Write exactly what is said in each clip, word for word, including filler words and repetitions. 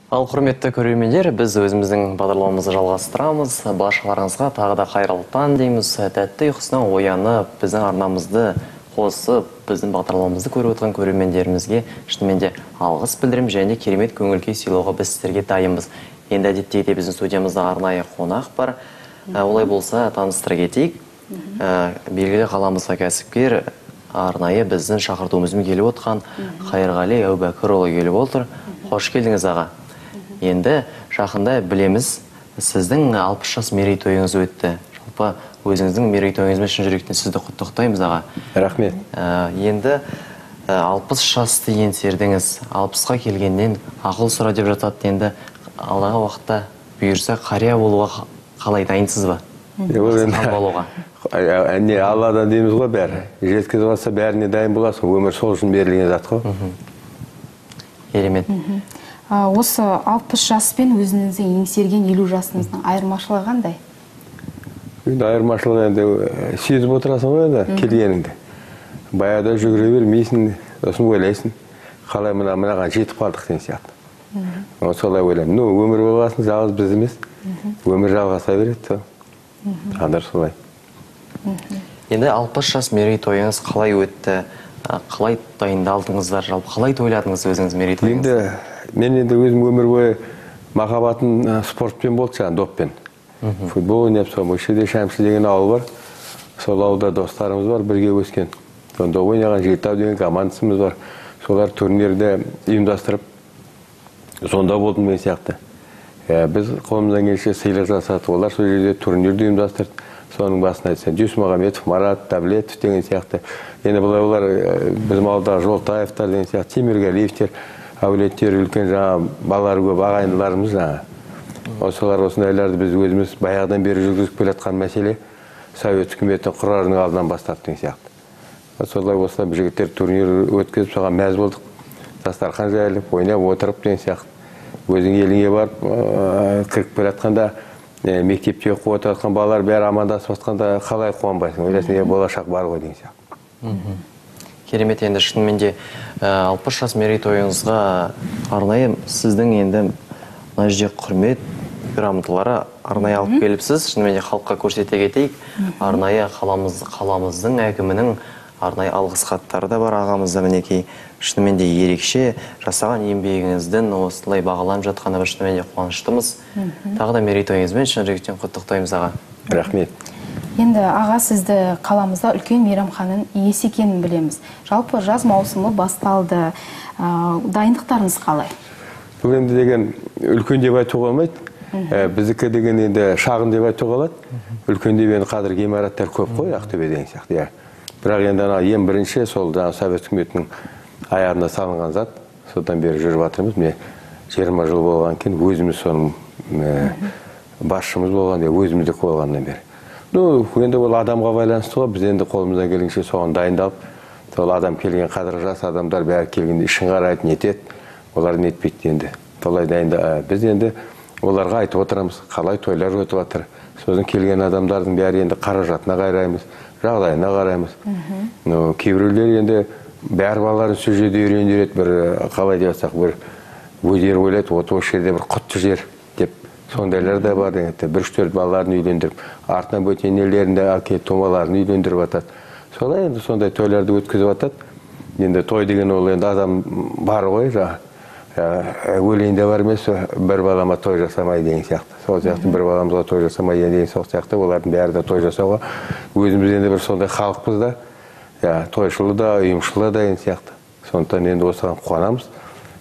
Ал құрметті көрермендер, біз өзіміздің бағдарламамызды жалғастырамыз. Баршаларыңызға тағы да қайырлы таң дейміз. Тәтті ұйқысынан оянып, біздің арнамызды қосып, біздің бағдарламамызды көріп отырған көрермендерімізге шынымен де алғыс білдірем, және керемет көңіл-күй сыйлауға біз сіздерге дайынбыз. Енді әдеттегідей біздің студиямызда арнайы қонақ бар. Олай болса, таныстыра кетейік. Белгілі қаламызға кәсіпкер арнайы біздің шақыртуымызбен келіп отқан Қайырғали Әубәкірұлы келіп отыр. Қош келдіңіз, аға. Енді жақында білеміз, сіздің алпыс жас мерейтойыңыз өтті. Жалпы өзіңіздің мерейтойыңызбен шын жүректен сізді құттықтаймыз, аға. Рахмет. Енді алпыс жасты еңсердіңіз. алпысқа келгеннен ақыл сұра деп жатады. Енді алдағы уақытта бұйырса қария болуға қалай, дайынсыз ба? Не Алладан дейміз ғой бәрі. Жеткізіп алса бәріне дайын боласың. Өмір сол үшін берілген зат қой. Керемет. Осы алпыс жаспен өзіңіздің еңсерген елу жасыңыздың айырмашылығы қандай? Енді айырмашылығы енді сезіп отырасың ғой енді келгеніңді. Баяда жүгіре бермейсің, сосын ойлайсың. Қалай мына мынаған жетіп қалдық деген сияқты. Солай ойлаймын. Ну, өмір болғасын, жалғыз біз емес. Өмір жалғаса береді. Адар солай. Енді алпыс жас мерейтойыңыз қалай өтті? Қалай дайындалдыңыздар? Жалпы қалай тойладыңыз өзіңіз мерейтойыңызды? Енді мен енді өзім өмір бойы махаббатым спортпен болды жаңа, доппен. Футбол ойнап, сол Мөкшеде Шәмші деген ауыл бар. Сол ауылда достарымыз бар, бірге өскен. Сонда ойнаған Жетау деген командасымыз бар. Солар турнирді ұйымдастырып, сонда болдым мен сияқты. Біз қолымыздан келсе сыйлық жасадық, олар сол жерде турнирді ұйымдастырды. Соның басына айтса, Дүйсмағамбетов, Марат, Таблетов деген сияқты. Енді бұлай олар біздің ауылдағы Жолтаевтар деген сияқты, Теміргалиевтер, әулеттер, үлкен жаңа балалар көп, ағайындыларымыз жаңа. Осылар осындайларды біз өзіміз баяғыдан бері жүргізіп келе жатқан мәселе Совет үкіметтің құрарының алдынан бастап деген сияқты. Солай осылай бір жігіттер турнир өткізіп, соған мәз болдық. Дастархан жайылып, ойнап отырып деген сияқты. Өзің еліңе барып, кіріп келе жатқанда мектепте оқып отырған балалар бәрі амандасып жатқанда қалай қуанбайсың? Ойлайсың, болашақ бар ғой деген сияқты. Керемет. Енді шынымен де алпыс жас мерейтойыңызға арнайы сіздің енді мына жерде құрмет грамоталары арнайы алып келіпсіз. Шынымен де халыққа көрсете кетейік. Арнайы қаламыздың әкімінің арнайы алғыс хаттары да бар ағамызда, мінекей. Шынымен де ерекше жасаған еңбегіңіздің осылай бағаланып жатқаны бір шынымен де қуаныштымыз. Тағы да мерейтойыңызбен шын жүректен құттықтаймыз, аға. Рахмет. Енді аға, сізді қаламызда үлкен мейрамхананың иесі екенін білеміз. Жалпы жаз маусымы басталды. Дайындықтарыңыз қалай? Бұл енді деген үлкен деп айтуға болмайды. Біздікі деген енді шағын деп айтуға болады. Үлкен деп енді қазір ғимараттар көп қой, Ақтөбе деген сияқты. Бірақ енді ең бірінші сол Совет үкіметінің аяғында салынған зат. Содан бері жүріп жатырмыз. Міне жиырма жыл болған кейін өзіміз соның басшымыз болған, өзіміздік болғаннан бері. Ну, енді ол адамға байланысты ғой. Біз енді қолымыздан келгенше соған дайындалып, сол адам келген қадір жас адамдар бәрі келгенде ішін қарайды, нетеді. Олар нетпейді енді. Солай дайында. Біз енді оларға айтып отырамыз, қалай тойлар өтіп жатыр. Сосын келген адамдардың бәрі енді қаражатына қараймыз, жағдайына қараймыз. Кейбіреулер енді бәр балаларын сол жерде үйрендіреді, бір қалай деп жатсақ, бір өздері ойлайды, осы жерде бір құтты жер деп. Сондайлар да бар. Бір үш-төрт балаларын үйлендіріп, артынан бөтенелерінде әке томаларын үйлендіріп жатады. Солай енді сондай тойларды өткізіп жатады. Енді той деген ол енді адам бар ғой, өлейінде бар емес, бір балама той жасамай деген сияқты. Сол сияқты бір баламызға той жасамай деген сияқты, олардың бәрі де той жасауға. Өзіміз енді бір сондай халықпыз да, тойшылы да, ұйымшылы да деген сияқты. Сондықтан енді осыған қуанамыз.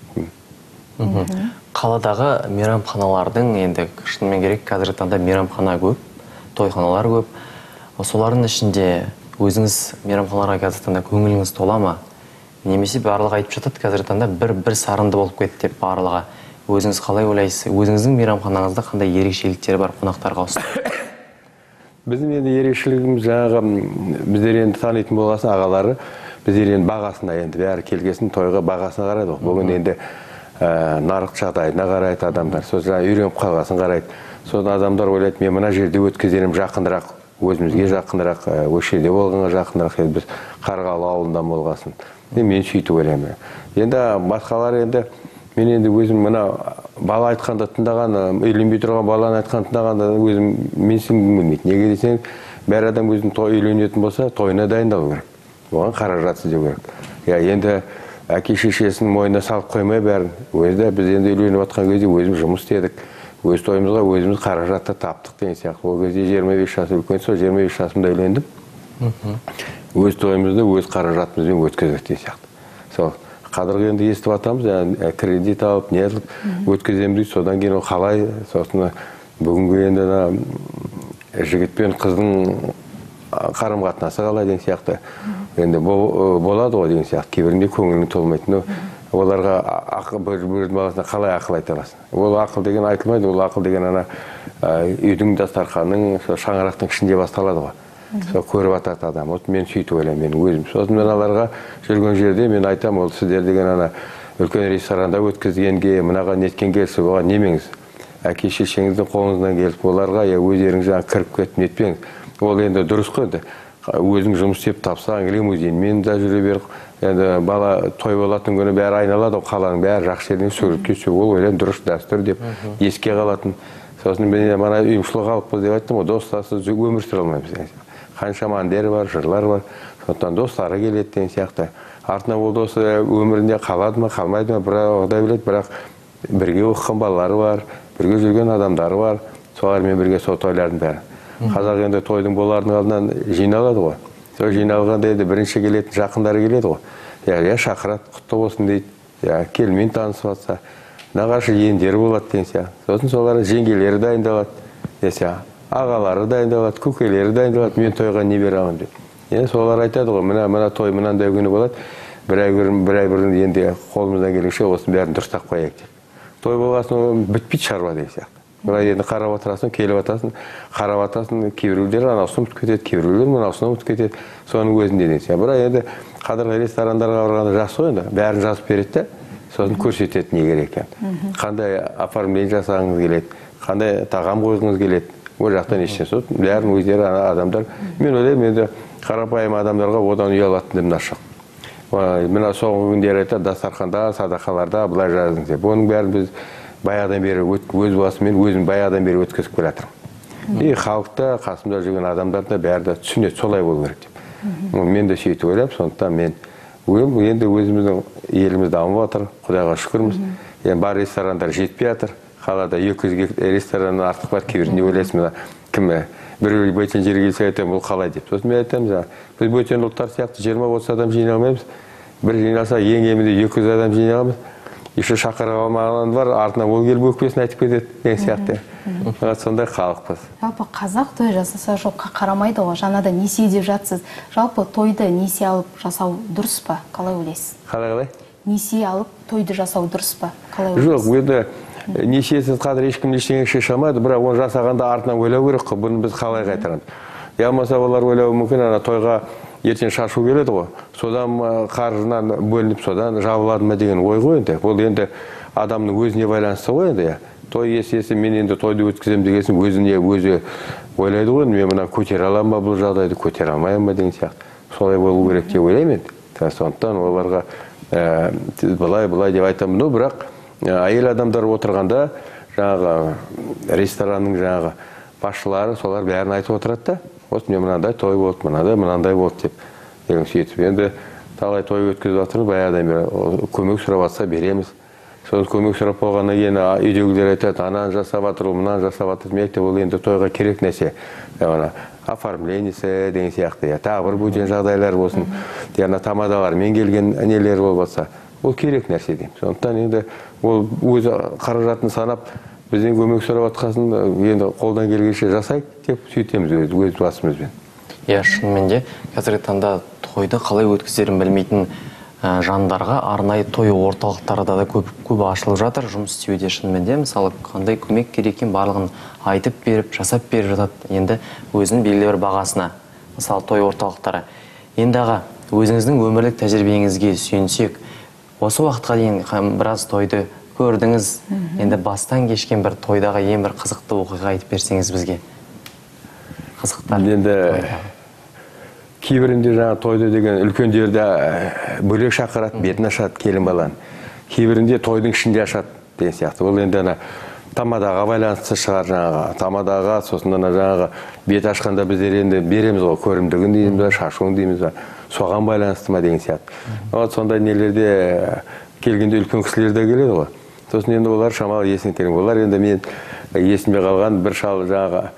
Қаладағы мейрамханалардың енді шынымен керек, қазіргі таңда мейрамхана көп, тойханалар көп. Солардың ішінде өзіңіз мейрамханаларға қазіргі таңда көңіліңіз тола ма? Немесе барлығы айтып жатады, қазіргі таңда бір сарынды болып кетті деп барлығы. Өзіңіз қалай ойлайсыз? Өзіңіздің мейрамханаңызда қандай ерекшеліктері бар қонақтарға ұсынып? Біздің енді ерекшелігіміз жаңағы біздер енді танитын болғасын ағалары, біздер енді бағасына енді бәрі келгесін тойға бағасына қарайды. Бүгін енді нарық жағдайына қарайды адамдар. Сосын үйреніп қалғасын қарайды. Сосын адамдар ойлайды, мен мына жерде өткізерім жақындырақ, өзімізге жақындырақ, осы жерде болғанға жақындырақ, біз Қарғалы ауылынан болғасын. Мен сөйтіп ойлаймын. Енді басқалар енді Мен енді өзім мына бала айтқанда тыңдаған, үйленбей тұрған баланы айтқан тыңдағанда өзім менсінгім келмейді. Неге десең, бәр адам өзінің той үйленетін болса, тойына дайындалу керек. Оған қаражат іздеу керек. Я енді әке шешесінің мойнына салып қоймай бәрін. Өзі біз енді үйленіп жатқан кезде өзіміз жұмыс істедік. Өз тойымызға өзіміз қаражатты таптық деген сияқты. Ол кезде жиырма бес жас үлкен, сол жиырма бес жасымда үйлендім. Өз тойымызды өз қаражатымызбен өткіздік деген сияқты. Сол қадырғы енді естіп атамыз, кредит алып, не қылып өткіземіз дейді. Содан кейін ол қалай, сосын бүгінгі енді жігіт пен қыздың қарым-қатынасы қалай деген сияқты. Енді болады ғой деген сияқты. Кейбірінде көңілің толмайтын. Оларға бір баласына қалай ақыл айта аласың? Ол ақыл деген айтылмайды, ол ақыл деген ана үйдің дастарханның, шаңырақтың ішінде басталады ғой. Сол көріп атады адам. Вот мен сөйтіп ойлаймын, мен өзім. Сосын мен аларға жүрген жерде мен айтам, ол сіздер деген ана үлкен ресторанда өткізгенге, мынаға неткен келсі, оған немеңіз. Әке шешеңіздің қолыңыздан келіп, оларға өздеріңіз жаңа кіріп кетіп нетпеңіз. Ол енді дұрыс қой енді. Өзің жұмыс істеп тапсаң, лимузинмен де жүре беріп, енді бала той болатын күні бәрі айналады, қаланың бәрі жақсы жерден суретке түсіп, ол ойлан дұрыс дәстүр деп еске қалатын. Сосын мен мана ұйымшылық алыппыз деп айттым, достарсыз өмір сүре алмаймыз. Қаншама әндер бар, жырлар бар. Сондықтан достары келеді деген сияқты. Артынан ол досы өмірінде қалады ма, қалмайды ма, бірақ Құдай біледі, бірақ бірге оқыған балалары бар, бірге жүрген адамдары бар. Солармен бірге сол тойлардың бәрі. Қазақ енді тойдың болардың алдынан жиналады ғой. Сол жиналғанда енді бірінші келетін жақындары келеді ғой. Я шақырады, құтты болсын дейді. Я келмен танысып жатса, нағашы ендері болады деген сияқты. Сосын солар жеңгелері дайындалады. Десе, ағалары дайындалады, көкелері дайындалады. Мен тойға не бере аламын деп. Енді солар айтады ғой, мына мына той мынандай күні болады. Бір ай бұрын, бір ай бұрын енді қолымыздан келгенше осының бәрін дұрыстап қояйық деп. Той болғасын бітпейді шаруа деген сияқты. Былай енді қарап отырасың, келіп атасың, қарап атасың, кейбіреулер анаусын ұмытып кетеді, кейбіреулер мынаусын ұмытып кетеді. Соның өзінде деген. Бірақ енді қадірлі ресторандарға барғанда жақсы ғой енді, бәрін жазып береді де, сосын көрсетеді не керек екен. Қандай оформление жасағыңыз келеді, қандай тағам қойғыңыз келеді. Ол жақтан ештеңе жоқ. Бәрін өздері адамдар. Мен ойлаймын енді қарапайым адамдарға одан ұялатын деп нашық. Мына соңғы күндері айтады, дастарханда, садақаларда былай жаздыңыз деп. Оның бәрін біз баяғыдан бері өз басымен өзім баяғыдан бері өткізіп келе жатырмын. И халықта, қасымда жүрген адамдарда бәрі де түсінеді, солай болу керек деп. Мен де сөйтіп ойлап, сондықтан мен енді өзіміздің еліміз дамып жатыр, Құдайға шүкірміз. Енді бар ресторандар жетпей жатыр. Қалада екі жүз рестораннан артық бар, кейбірінде ойлайсың, кім бір бөтен жерге келсе айтамын, бұл қалай деп. Сосын мен айтамын, біз бөтен ұлттар сияқты жиырма отыз адам жиналмаймыз. Бір жиналса ең кемінде екі жүз адам жиналамыз. Еще шақырып алмаған бар, артынан ол келіп өкпесін айтып кетеді деген сияқты. Сондай халықпыз. Жалпы қазақ той жасаса жоққа қарамайды ғой. Жаңада несие деп жатсыз. Жалпы тойды несие алып жасау дұрыс па? Қалай ойлайсыз? Қалай қалай? Несие алып тойды жасау дұрыс па? Қалай ойлайсыз? Жоқ, енді несиесіз қадір ешкім ештеңе шеше алмайды, бірақ оны жасағанда артынан ойлау керек қой, бұны біз қалай қайтарамыз. Я болмаса олар ойлауы мүмкін, ана тойға ертең шашу келеді ғой, содан қаржынан бөлініп, содан жабылады ма деген ой ғой енді. Ол енді адамның өзіне байланысты ғой енді. Той есесі мен енді тойды өткіземін дегесін өзіне өзі ойлайды ғой, мен мына көтере аламын ба бұл жағдайды, көтере алмаймын ба деген сияқты. Солай болу керек деп ойлаймын енді. Сондықтан оларға былай-былай деп айтамын. Но бірақ әйел адамдар отырғанда жаңағы ресторанның жаңағы басшылары солар бәрін айтып отырады да. Осы мен мынандай той болды, мынандай, мынандай болды деп. Деген сөйтіп енді талай той өткізіп жатырмыз, баяғыдан бері көмек сұрап жатса береміз. Сол көмек сұрап болғаннан кейін үйдегілер айтады, ананы жасап жатыр, мынаны жасап жатыр. Мен айтамын, ол енді тойға керек нәрсе. Оформлениесі деген сияқты, тағы бір бөтен жағдайлар болсын, тамадалар мен келген нелер болып жатса, ол керек нәрсе деймін. Сондықтан енді ол өз қаражатын санап бізден көмек сұрап жатқасын енді қолдан келгенше жасайық деп сөйтеміз өз басымызбен. Иә, шынымен де қазіргі таңда тойды қалай өткізерін білмейтін жандарға арнайы той орталықтарда да көп көп ашылып жатыр, жұмыс істеуде шынымен де. Мысалы, қандай көмек керек екенін барлығын айтып беріп, жасап беріп жатады. Енді өзінің белгілі бір бағасына, мысалы той орталықтары. Енді аға, өзіңіздің өмірлік тәжірибеңізге сүйенсек, осы уақытқа дейін біраз тойды көрдіңіз. Енді бастан кешкен бір тойдағы ең бір қызықты оқиға айтып берсеңіз бізге. Қызықтар. Енді кейбірінде жаңа тойды деген үлкендерді бөлек шақырады, бетін ашады келін баланы. кейбірінде тойдың ішінде ашады деген сияқты. Ол енді ана тамадаға байланысты шығар жаңағы. Тамадаға, сосын ана жаңағы бет ашқанда біздер енді береміз ғой, көрімдігін дейміз ба, шашуын дейміз ба, соған байланысты ма деген сияқты. Вот сондай нелерде келгенде үлкен кісілер де келеді ғой. Сосын енді олар шамалы есіне керек. Олар енді мен есімде қалған бір шал жаңағы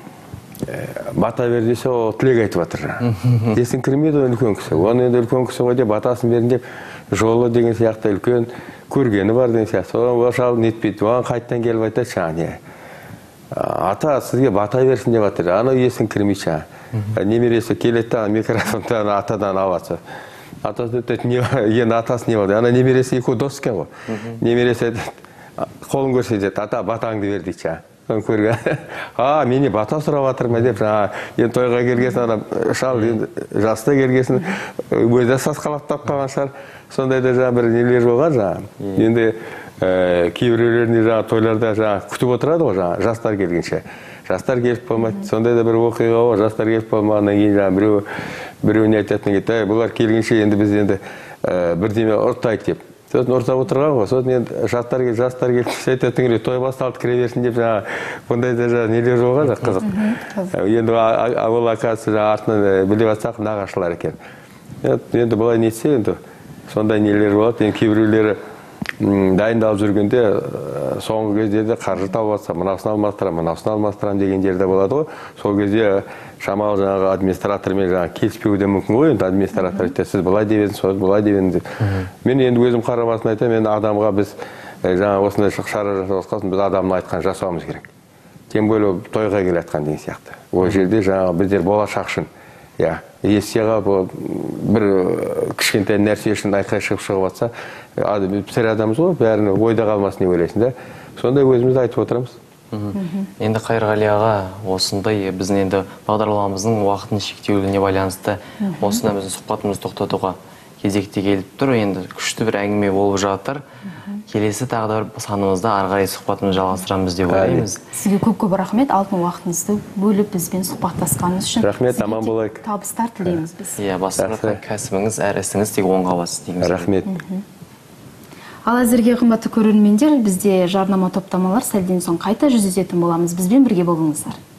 бата бер десе, ол тілек айтып жатыр жаңағы. Есін кірмейді ол үлкен кісі. Оны енді үлкен кісі ғой деп батасын берін деп, жолы деген сияқты үлкен көргені бар деген сияқты. Ол шал нетпейді. Оған қайттан келіп айтады жаңағы. Ата сізге бата берсін деп жатыр. Анау есін кірмейді жаңағы. Немересі келеді, микрофонды атадан алады. Атасы айтады, енді атасы не болды? Ана немересі екі дос екен ғой. Немересі қолын көрсетеді, ата батаңды бер дейді жаңағы. Оны көрген, а, мені бата сұрап жатыр ма деп, енді тойға келгесін, ана шал жаста келгесін, өзі сасқалақтап қалған шығар. Сондай да жаңа бір нелер болған жаңа. Енді кейбіреулеріне жаңа тойларда жаңа күтіп отырады ғой жаңа жастар келгенше. Жастар келіп болмайды. Сондай да бір оқиға ғой, жастар келіп болмағаннан кейін жаңа біреу біреуіне айтатын еді, бұлар келгенше енді біз енді бірдеме ұрттайық деп. Сосын ұртап отырған ғой, сосын енді жастар келіп, жастар келіп, айтатын керек, той басталды кіре берсін деп жаңа бұндай да жаңа нелер болған жақ қызық. Енді ол акасы жаңа артынан біліп жатсақ нағашылар екен. Енді бұлай нетсе енді сондай нелер болады. Енді кейбіреулері дайындалып жүргенде соңғы кезде де қаржы тауып жатса, мынаусын алмастырам, мынаусын алмастырам деген жерде болады ғой. Сол кезде шамалы жаңағы администратормен жаңағы келіспеуі де мүмкін ғой. Енді администратор айтады, сіз былай деп едіңіз, соны былай деп едіңіз. Мен енді өзім қарамасын айтамын, енді адамға біз жаңағы осындай шара жасауымыз, біз адамның айтқан жасауымыз керек. Тем более тойға келе жатқан деген сияқты. Ол жерде жаңағы біздер болашақ үшін, иә, есеға бір кішкентай нәрсе үшін айқай шығып шығып жатса, пісір адамыз ғой, бәріне ойда қалмасын деп ойлайсың да. Сондай өзімізді айтып отырамыз. Енді Қайырғали аға, осындай біздің енді бағдарламамыздың уақытын шектеулігіне байланысты осындай біздің сұхбатымызды тоқтатуға кезекте келіп тұр. Енді күшті бір әңгіме болып жатыр. Келесі тағы да бір санымызда ары қарай сұхбатымызды жалғастырамыз деп ойлаймыз. Сізге көп-көп рахмет, алтын уақытыңызды бөліп бізбен сұхбаттасқаныңыз үшін. Рахмет, аман болайық. Табыстар тілейміз біз. Иә, бастапқы кәсібіңіз, әр ісіңіз тек оңға бассын дейміз. Рахмет. Ал әзірге қымбатты көрермендер, бізде жарнама топтамалар сәлден соң қайта жүздесетін боламыз. Бізбен бірге болыңыздар.